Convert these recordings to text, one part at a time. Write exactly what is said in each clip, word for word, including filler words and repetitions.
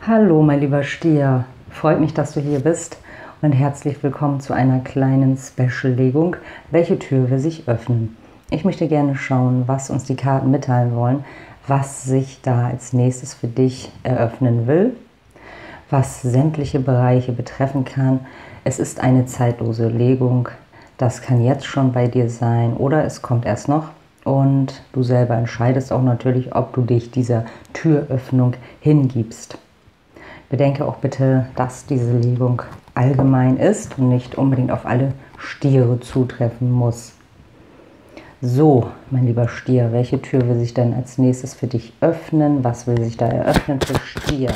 Hallo mein lieber Stier, freut mich, dass du hier bist und herzlich willkommen zu einer kleinen Special-Legung. Welche Tür will sich öffnen? Ich möchte gerne schauen, was uns die Karten mitteilen wollen, was sich da als nächstes für dich eröffnen will, was sämtliche Bereiche betreffen kann. Es ist eine zeitlose Legung, das kann jetzt schon bei dir sein oder es kommt erst noch. Und du selber entscheidest auch natürlich, ob du dich dieser Türöffnung hingibst. Bedenke auch bitte, dass diese Legung allgemein ist und nicht unbedingt auf alle Stiere zutreffen muss. So, mein lieber Stier, welche Tür will sich denn als nächstes für dich öffnen? Was will sich da eröffnen für Stier?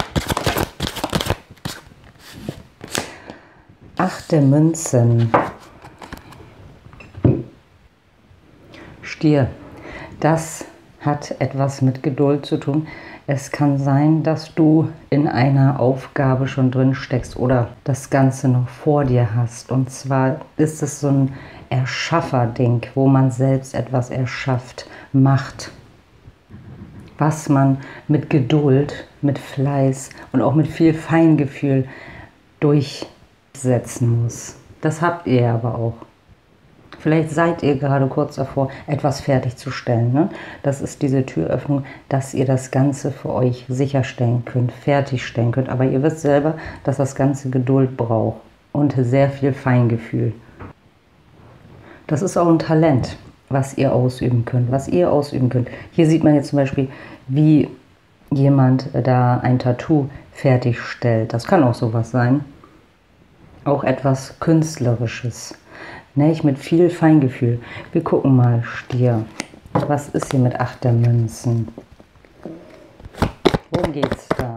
Acht der Münzen. Stier, das hat etwas mit Geduld zu tun. Es kann sein, dass du in einer Aufgabe schon drin steckst oder das Ganze noch vor dir hast. Und zwar ist es so ein Erschafferding, wo man selbst etwas erschafft, macht, was man mit Geduld, mit Fleiß und auch mit viel Feingefühl durchsetzen muss. Das habt ihr aber auch. Vielleicht seid ihr gerade kurz davor, etwas fertigzustellen. Ne? Das ist diese Türöffnung, dass ihr das Ganze für euch sicherstellen könnt, fertigstellen könnt. Aber ihr wisst selber, dass das Ganze Geduld braucht und sehr viel Feingefühl. Das ist auch ein Talent, was ihr ausüben könnt, was ihr ausüben könnt. Hier sieht man jetzt zum Beispiel, wie jemand da ein Tattoo fertigstellt. Das kann auch sowas sein. Auch etwas Künstlerisches. Nicht mit viel Feingefühl. Wir gucken mal, Stier. Was ist hier mit acht der Münzen? Worum geht's da?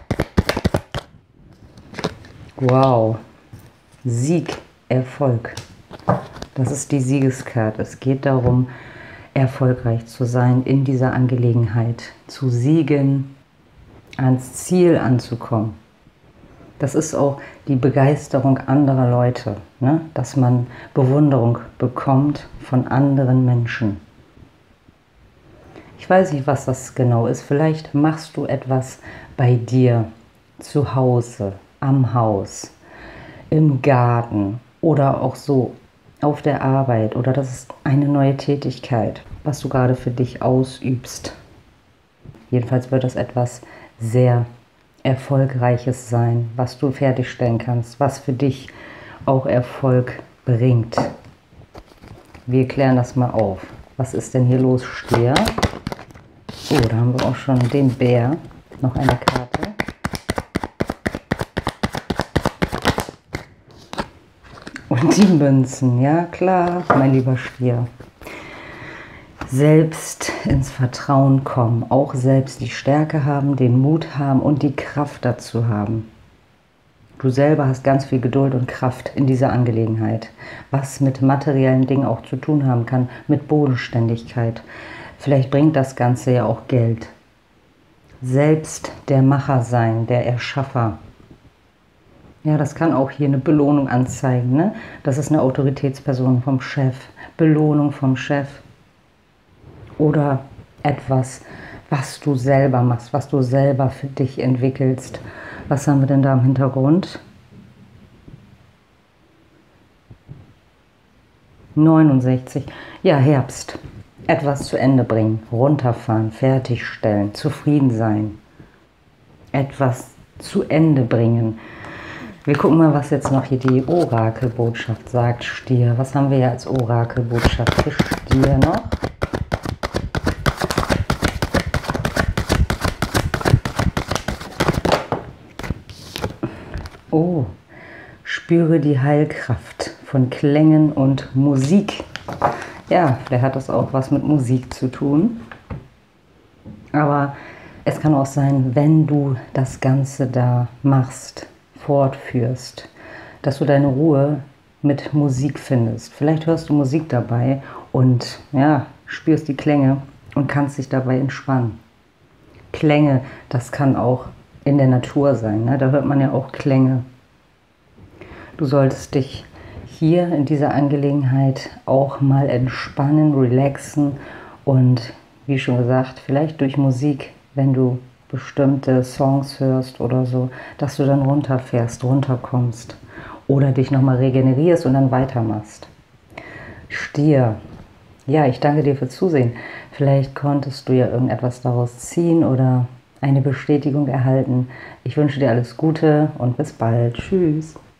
Wow. Sieg, Erfolg. Das ist die Siegeskarte. Es geht darum, erfolgreich zu sein in dieser Angelegenheit. Zu siegen, ans Ziel anzukommen. Das ist auch die Begeisterung anderer Leute, ne? Dass man Bewunderung bekommt von anderen Menschen. Ich weiß nicht, was das genau ist. Vielleicht machst du etwas bei dir zu Hause, am Haus, im Garten oder auch so auf der Arbeit. Oder das ist eine neue Tätigkeit, was du gerade für dich ausübst. Jedenfalls wird das etwas sehr Erfolgreiches sein, was du fertigstellen kannst, was für dich auch Erfolg bringt. Wir klären das mal auf. Was ist denn hier los, Stier? Oh, da haben wir auch schon den Bär. Noch eine Karte. Und die Münzen, ja klar, mein lieber Stier. Selbst ins Vertrauen kommen, auch selbst die Stärke haben, den Mut haben und die Kraft dazu haben. Du selber hast ganz viel Geduld und Kraft in dieser Angelegenheit, was mit materiellen Dingen auch zu tun haben kann, mit Bodenständigkeit. Vielleicht bringt das Ganze ja auch Geld. Selbst der Macher sein, der Erschaffer. Ja, das kann auch hier eine Belohnung anzeigen, ne? Das ist eine Autoritätsperson vom Chef, Belohnung vom Chef. Oder etwas, was du selber machst, was du selber für dich entwickelst. Was haben wir denn da im Hintergrund? neunundsechzig. Ja, Herbst. Etwas zu Ende bringen, runterfahren, fertigstellen, zufrieden sein. Etwas zu Ende bringen. Wir gucken mal, was jetzt noch hier die Orakelbotschaft sagt, Stier. Was haben wir hier als Orakelbotschaft für Stier noch? Oh, spüre die Heilkraft von Klängen und Musik. Ja, vielleicht hat das auch was mit Musik zu tun. Aber es kann auch sein, wenn du das Ganze da machst, fortführst, dass du deine Ruhe mit Musik findest. Vielleicht hörst du Musik dabei und ja, spürst die Klänge und kannst dich dabei entspannen. Klänge, das kann auch in der Natur sein, ne? Da hört man ja auch Klänge. Du solltest dich hier in dieser Angelegenheit auch mal entspannen, relaxen und wie schon gesagt, vielleicht durch Musik, wenn du bestimmte Songs hörst oder so, dass du dann runterfährst, runterkommst oder dich nochmal regenerierst und dann weitermachst. Stier. Ja, ich danke dir fürs Zusehen. Vielleicht konntest du ja irgendetwas daraus ziehen oder eine Bestätigung erhalten. Ich wünsche dir alles Gute und bis bald. Tschüss.